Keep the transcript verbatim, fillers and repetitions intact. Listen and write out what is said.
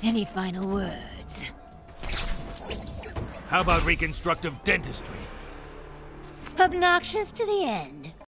Any final words? How about reconstructive dentistry? Obnoxious to the end.